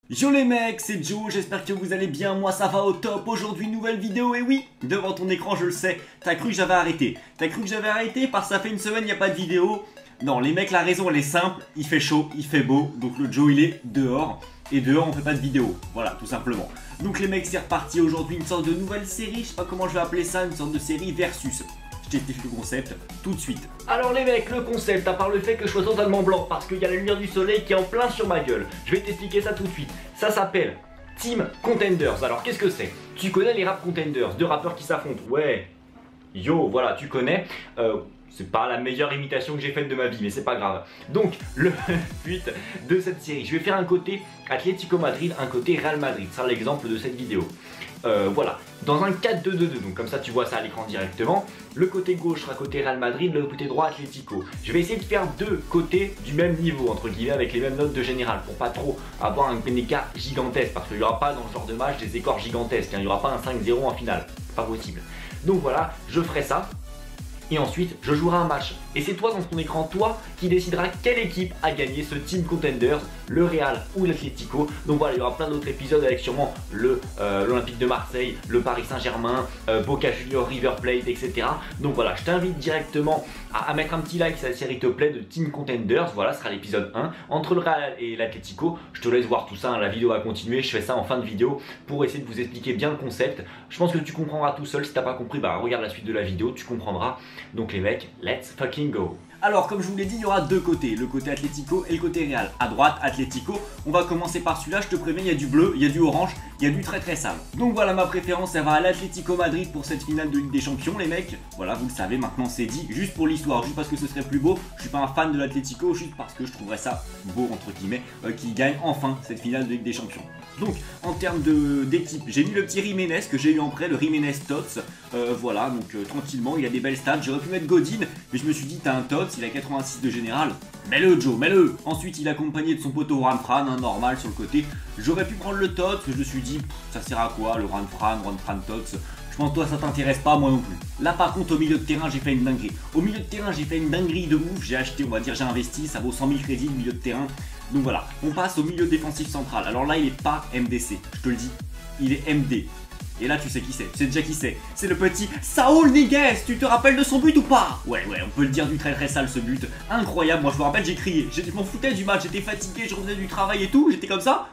Yo les mecs, c'est Joe, j'espère que vous allez bien, moi ça va au top. Aujourd'hui nouvelle vidéo, et oui, devant ton écran je le sais, t'as cru que j'avais arrêté. T'as cru que j'avais arrêté parce que ça fait une semaine, il n'y a pas de vidéo. Non les mecs, la raison elle est simple, il fait chaud, il fait beau, donc le Joe il est dehors. Et dehors on fait pas de vidéo, voilà tout simplement. Donc les mecs c'est reparti aujourd'hui, une sorte de nouvelle série, je sais pas comment je vais appeler ça, une sorte de série versus. Je t'explique le concept tout de suite. Alors les mecs, le concept, à part le fait que je sois totalement blanc parce qu'il y a la lumière du soleil qui est en plein sur ma gueule, je vais t'expliquer ça tout de suite. Ça s'appelle Team Contenders. Alors qu'est-ce que c'est? Tu connais les rap contenders, deux rappeurs qui s'affrontent? Ouais, yo, voilà, tu connais. C'est pas la meilleure imitation que j'ai faite de ma vie, mais c'est pas grave. Donc, le but de cette série, je vais faire un côté Atlético Madrid, un côté Real Madrid. Ce sera l'exemple de cette vidéo. Voilà, dans un 4-2-2-2, donc comme ça tu vois ça à l'écran directement. Le côté gauche sera côté Real Madrid, le côté droit Atlético. Je vais essayer de faire deux côtés du même niveau, entre guillemets, avec les mêmes notes de général, pour pas trop avoir un écart gigantesque, parce qu'il n'y aura pas dans ce genre de match des écarts gigantesques, hein, il n'y aura pas un 5-0 en finale, pas possible. Donc voilà, je ferai ça. Et ensuite, je jouerai un match. Et c'est toi dans ton écran, toi, qui décidera quelle équipe a gagné ce Team Contenders, le Real ou l'Atlético. Donc voilà, il y aura plein d'autres épisodes avec sûrement l'Olympique de Marseille, le Paris Saint-Germain, Boca Juniors, River Plate, etc. Donc voilà, je t'invite directement à mettre un petit like si la série te plaît de Team Contenders. Voilà, ce sera l'épisode 1. Entre le Real et l'Atlético, je te laisse voir tout ça, hein, la vidéo va continuer. Je fais ça en fin de vidéo pour essayer de vous expliquer bien le concept. Je pense que tu comprendras tout seul. Si t'as pas compris, bah regarde la suite de la vidéo, tu comprendras. Donc les mecs, let's fucking go. Alors comme je vous l'ai dit, il y aura deux côtés, le côté Atlético et le côté Real. À droite, Atlético, on va commencer par celui-là, je te préviens, il y a du bleu, il y a du orange, il y a du très très sale. Donc voilà, ma préférence, elle va à l'Atlético Madrid pour cette finale de Ligue des Champions, les mecs. Voilà, vous le savez, maintenant c'est dit, juste pour l'histoire, juste parce que ce serait plus beau. Je suis pas un fan de l'Atlético, juste parce que je trouverais ça beau, entre guillemets, qu'il gagne enfin cette finale de Ligue des Champions. Donc, en termes d'équipe, j'ai mis le petit Jiménez que j'ai eu en prêt, le Jiménez Tots. Voilà, donc tranquillement, il a des belles stats. J'aurais pu mettre Godin, mais je me suis dit, t'as un Tots, il a 86 de général. Mets-le, Joe, mets-le. Ensuite, il est accompagné de son poteau Ranfran, hein, normal sur le côté. J'aurais pu prendre le Tots, mais je me suis dit, ça sert à quoi, le Ranfran Tots. Je pense que toi ça t'intéresse pas, moi non plus. Là par contre au milieu de terrain j'ai fait une dinguerie. Au milieu de terrain j'ai fait une dinguerie de ouf. J'ai acheté, on va dire j'ai investi, ça vaut 100 000 crédits le milieu de terrain. Donc voilà, on passe au milieu défensif central. Alors là il est pas MDC, je te le dis, il est MD. Et là tu sais qui c'est, tu sais déjà qui c'est. C'est le petit Saúl Ñíguez. Tu te rappelles de son but ou pas? Ouais, on peut le dire du très très sale ce but. Incroyable, moi je me rappelle j'ai crié. Je m'en foutais du match, j'étais fatigué, je revenais du travail et tout, j'étais comme ça.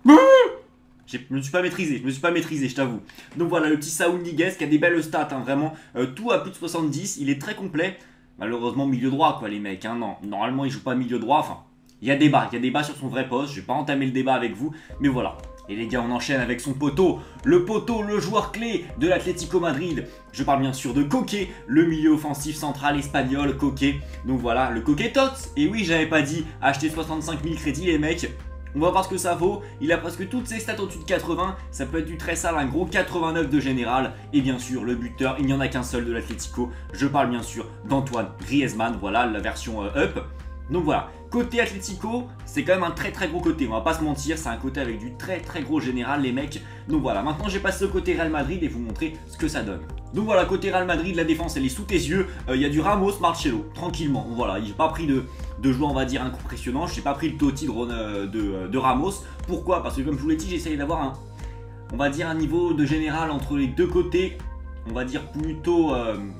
Je me suis pas maîtrisé, je t'avoue. Donc voilà, le petit Saúl Ñíguez qui a des belles stats, hein, vraiment. Tout à plus de 70, il est très complet. Malheureusement, milieu droit, quoi, les mecs. Hein, non, normalement, il joue pas milieu droit. Enfin, il y a débat sur son vrai poste. Je vais pas entamer le débat avec vous, mais voilà. Et les gars, on enchaîne avec son poteau, le joueur clé de l'Atlético Madrid. Je parle bien sûr de Koké, le milieu offensif central espagnol, Koké. Donc voilà, le Koké Tots. Et oui, j'avais pas dit acheter 65 000 crédits, les mecs. On va voir ce que ça vaut, il a presque toutes ses stats au-dessus de 80, ça peut être du très sale, un gros 89 de général. Et bien sûr, le buteur, il n'y en a qu'un seul de l'Atlético, je parle bien sûr d'Antoine Griezmann, voilà la version up. Donc voilà, côté Atlético, c'est quand même un très très gros côté, on va pas se mentir, c'est un côté avec du très très gros général les mecs. Donc voilà, maintenant je vais passer au côté Real Madrid et vous montrer ce que ça donne. Donc voilà, côté Real Madrid, la défense elle est sous tes yeux, il y a du Ramos, Marcelo, tranquillement. Voilà, j'ai pas pris de joueur on va dire impressionnant, j'ai pas pris le Totti de Ramos. Pourquoi? Parce que comme je vous l'ai dit, j'essaye d'avoir on va dire un niveau de général entre les deux côtés, on va dire plutôt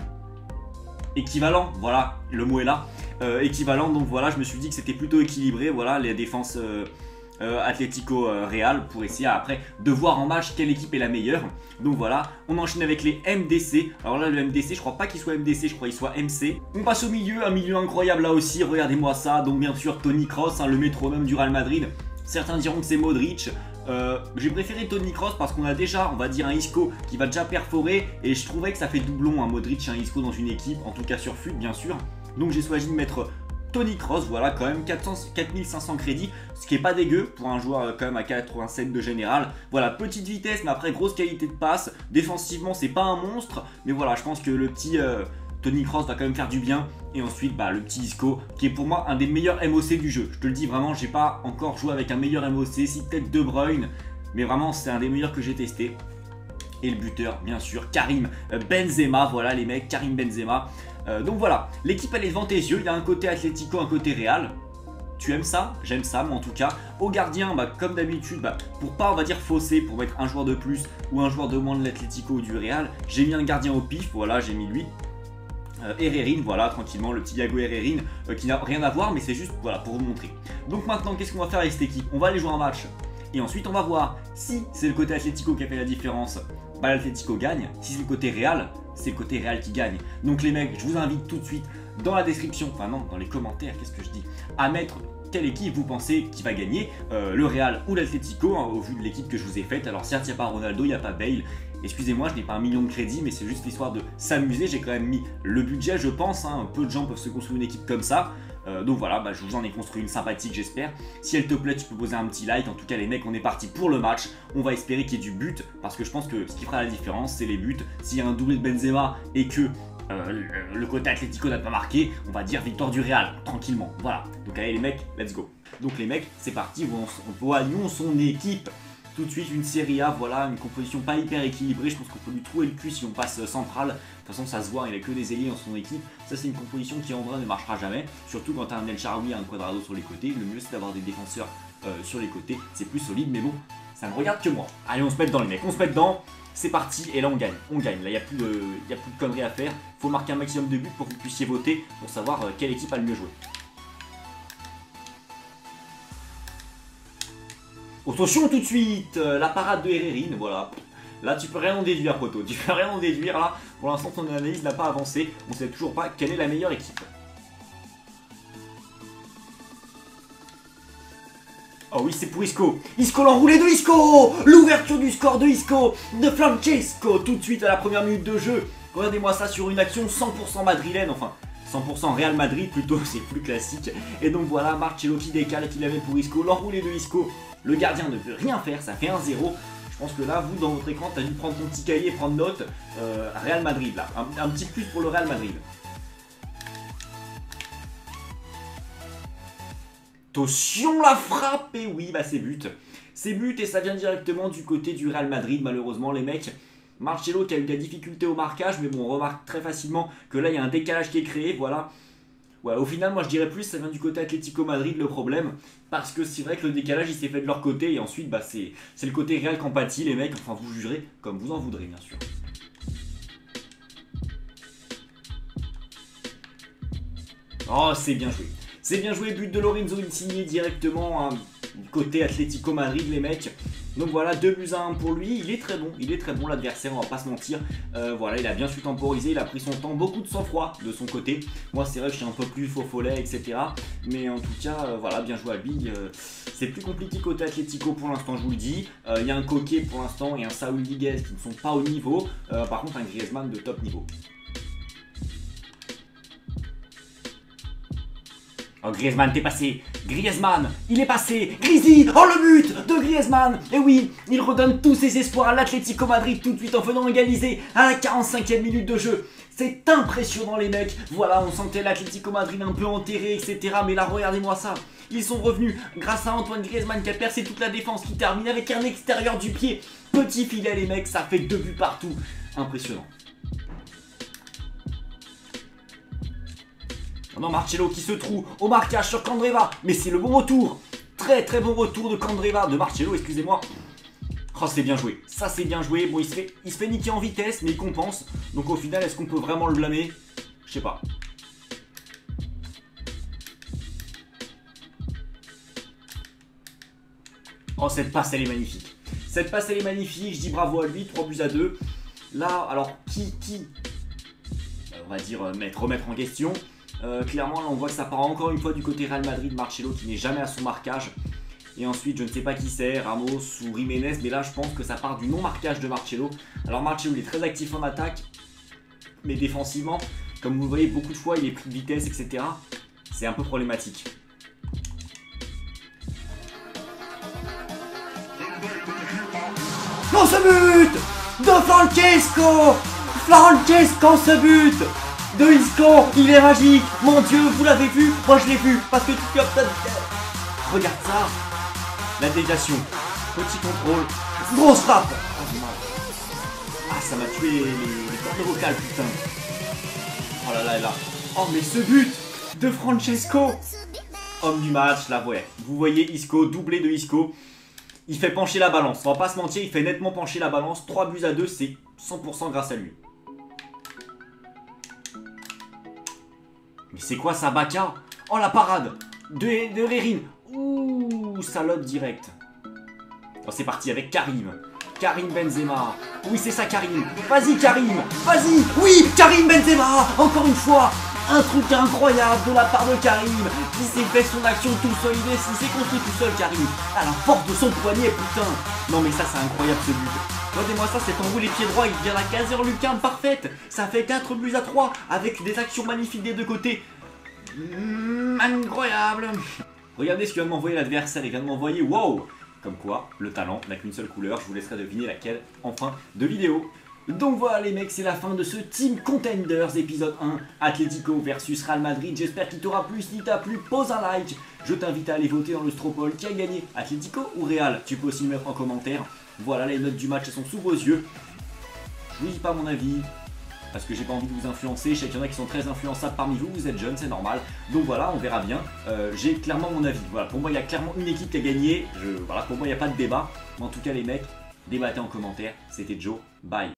équivalent, voilà, le mot est là. Équivalent, donc voilà, je me suis dit que c'était plutôt équilibré, voilà, les défenses Atlético Real, pour essayer après de voir en match quelle équipe est la meilleure. Donc voilà, on enchaîne avec les MDC. Alors là le MDC, je crois pas qu'il soit MDC, je crois qu'il soit MC. On passe au milieu, un milieu incroyable là aussi, regardez-moi ça. Donc bien sûr Toni Kroos, hein, le métronome du Real Madrid. Certains diront que c'est Modric. J'ai préféré Toni Kroos parce qu'on a déjà, on va dire, un Isco qui va déjà perforer. Et je trouvais que ça fait doublon, un Modric et un Isco dans une équipe, en tout cas sur FUT bien sûr. Donc j'ai choisi de mettre Toni Kroos, voilà, quand même 4500 crédits, ce qui est pas dégueu pour un joueur quand même à 87 de général. Voilà, petite vitesse, mais après grosse qualité de passe. Défensivement, c'est pas un monstre, mais voilà, je pense que le petit Toni Kroos va quand même faire du bien. Et ensuite, bah, le petit Isco, qui est pour moi un des meilleurs MOC du jeu. Je te le dis vraiment, j'ai pas encore joué avec un meilleur MOC, si peut-être De Bruyne, mais vraiment, c'est un des meilleurs que j'ai testé. Et le buteur, bien sûr, Karim Benzema, voilà les mecs, Karim Benzema. Donc voilà, l'équipe elle est devant tes yeux, il y a un côté Atlético, un côté Real. Tu aimes ça? J'aime ça, mais en tout cas, au gardien, bah, comme d'habitude, bah, pour pas, on va dire, fausser, pour mettre un joueur de plus ou un joueur de moins de l'Atlético ou du Real, j'ai mis un gardien au pif, voilà, j'ai mis lui. Herrerin, voilà, tranquillement, le petit Iago Herrerin, qui n'a rien à voir, mais c'est juste, voilà, pour vous montrer. Donc maintenant, qu'est-ce qu'on va faire avec cette équipe? On va aller jouer un match, et ensuite on va voir si c'est le côté Atlético qui a fait la différence, bah l'Atlético gagne. Si c'est le côté Real, c'est le côté Real qui gagne. Donc les mecs, je vous invite tout de suite dans la description, enfin non, dans les commentaires, qu'est-ce que je dis, à mettre quelle équipe vous pensez qui va gagner, le Real ou l'Atlético, hein, au vu de l'équipe que je vous ai faite. Alors certes, il n'y a pas Ronaldo, il n'y a pas Bale. Excusez-moi, je n'ai pas 1 million de crédits, mais c'est juste l'histoire de s'amuser. J'ai quand même mis le budget, je pense. Hein, peu de gens peuvent se construire une équipe comme ça. Donc voilà, bah, je vous en ai construit une sympathique, j'espère. Si elle te plaît, tu peux poser un petit like. En tout cas, les mecs, on est parti pour le match. On va espérer qu'il y ait du but, parce que je pense que ce qui fera la différence, c'est les buts. S'il y a un doublé de Benzema et que le côté Atlético n'a pas marqué, on va dire victoire du Real, tranquillement. Voilà. Donc allez les mecs, let's go. Donc les mecs, c'est parti. Voyons son équipe. Tout de suite une Serie A, voilà, une composition pas hyper équilibrée, je pense qu'on peut lui trouver le cul si on passe central. De toute façon ça se voit, il n'y a que des ailiers dans son équipe. Ça c'est une composition qui en vrai ne marchera jamais, surtout quand tu as un El Shaarawy et un Cuadrado sur les côtés. Le mieux c'est d'avoir des défenseurs sur les côtés, c'est plus solide, mais bon, ça ne regarde que moi. Allez, on se met dedans les mecs, on se met dedans, c'est parti, et là on gagne, Là il n'y a plus de conneries à faire, il faut marquer un maximum de buts pour que vous puissiez voter pour savoir quelle équipe a le mieux joué. Attention tout de suite, la parade de Herrerin, voilà. Là tu peux rien en déduire poteau, tu peux rien en déduire là. Pour l'instant ton analyse n'a pas avancé, on sait toujours pas quelle est la meilleure équipe. Oh oui c'est pour Isco, l'enroulé de Isco, l'ouverture du score de Isco, de Francesco, tout de suite à la première minute de jeu. Regardez-moi ça sur une action 100% madrilène, enfin 100% Real Madrid plutôt, c'est plus classique. Et donc voilà, Marcelo qui décale et qui l'avait pour Isco, l'enroulé de Isco. Le gardien ne peut rien faire, ça fait 1-0. Je pense que là, vous, dans votre écran, tu as dû prendre ton petit cahier et prendre note. Real Madrid, là. Un petit plus pour le Real Madrid. Attention, la frappe. Et oui, bah c'est but. C'est but et ça vient directement du côté du Real Madrid, malheureusement, les mecs. Marcelo qui a eu de la difficulté au marquage, mais bon, on remarque très facilement que là, il y a un décalage qui est créé, voilà. Ouais, au final, moi je dirais plus ça vient du côté Atlético Madrid le problème, parce que c'est vrai que le décalage il s'est fait de leur côté et ensuite bah, c'est le côté Real qui en pâtit les mecs, enfin vous jugerez comme vous en voudrez bien sûr. Oh c'est bien joué, but de Lorenzo Insigne directement hein, du côté Atlético Madrid les mecs. Donc voilà, 2-1 pour lui, il est très bon l'adversaire, on va pas se mentir. Voilà, il a bien su temporiser, il a pris son temps, beaucoup de sang-froid de son côté. Moi c'est vrai que je suis un peu plus faux follet, etc. Mais en tout cas, voilà, bien joué à lui. C'est plus compliqué côté Atlético pour l'instant, je vous le dis. Il y a un Coquet pour l'instant et un Saúl Ñíguez qui ne sont pas au niveau. Par contre, un Griezmann de top niveau. Oh Griezmann, t'es passé. Griezmann, il est passé. Grisi, oh le but de Griezmann. Et oui, il redonne tous ses espoirs à l'Atlético Madrid tout de suite en faisant égaliser à la 45e minute de jeu. C'est impressionnant les mecs. Voilà, on sentait l'Atlético Madrid un peu enterré, etc. Mais là, regardez-moi ça. Ils sont revenus grâce à Antoine Griezmann qui a percé toute la défense, qui termine avec un extérieur du pied. Petit filet les mecs, ça fait 2 buts partout. Impressionnant. Non, Marcelo qui se trouve au marquage sur Candreva, mais c'est le bon retour. Très très bon retour de Candreva, de Marcelo, excusez-moi. Oh, c'est bien joué, ça c'est bien joué. Bon, il se fait niquer en vitesse, mais il compense. Donc au final, est-ce qu'on peut vraiment le blâmer? Je sais pas. Oh, cette passe, elle est magnifique. Cette passe, elle est magnifique, je dis bravo à lui, 3-2. Là, alors, qui on va dire, remettre en question. Clairement, là, on voit que ça part encore une fois du côté Real Madrid, Marcelo qui n'est jamais à son marquage. Et ensuite, je ne sais pas qui c'est, Ramos ou Jiménez, mais là, je pense que ça part du non-marquage de Marcelo. Alors, Marcelo, il est très actif en attaque, mais défensivement, comme vous le voyez, beaucoup de fois, il est pris de vitesse, etc. C'est un peu problématique. Non, ce but de Francesco! Francesco, ce but de Isco, il est magique. Mon Dieu, vous l'avez vu? Moi, je l'ai vu, parce que tu regarde ça. La déviation, petit contrôle, grosse frappe. Ah, ça m'a tué les cordes vocales, putain. Oh là là, là. Oh, mais ce but de Francesco. homme du match, là, ouais. Vous voyez Isco, doublé de Isco. Il fait pencher la balance, on va pas se mentir, il fait nettement pencher la balance. 3-2, c'est 100% grâce à lui. Mais c'est quoi ça, Baka? Oh, la parade de Rérine. Ouh, salope direct. Oh, c'est parti avec Karim. Karim Benzema. Oui, c'est ça, Karim. Vas-y, Karim. Vas-y. Oui, Karim Benzema. Encore une fois. Un truc incroyable de la part de Karim. Il s'est fait son action tout seul. Il s'est construit tout seul, Karim. À la force de son poignet, putain. Non, mais ça, c'est incroyable, ce but. Regardez-moi ça, c'est en haut les pieds droits. Il vient la caseur lucarne parfaite. Ça fait 4-3 avec des actions magnifiques des deux côtés. Incroyable. Regardez ce qu'il vient de m'envoyer l'adversaire. Il vient de m'envoyer, wow. Comme quoi, le talent n'a qu'une seule couleur. Je vous laisserai deviner laquelle en fin de vidéo. Donc voilà les mecs, c'est la fin de ce Team Contenders épisode 1, Atlético versus Real Madrid. J'espère qu'il t'aura plu. Si t'a plu, pose un like. Je t'invite à aller voter dans le Stropole. Qui a gagné, Atlético ou Real? Tu peux aussi le mettre en commentaire. Voilà, les notes du match elles sont sous vos yeux. Je vous dis pas mon avis, parce que j'ai pas envie de vous influencer. Je sais qu'il y en a qui sont très influençables parmi vous, vous êtes jeunes, c'est normal. Donc voilà, on verra bien. J'ai clairement mon avis. Voilà, pour moi il y a clairement une équipe qui a gagné. Voilà, pour moi il n'y a pas de débat. Mais en tout cas les mecs, débattez en commentaire. C'était Joe, bye.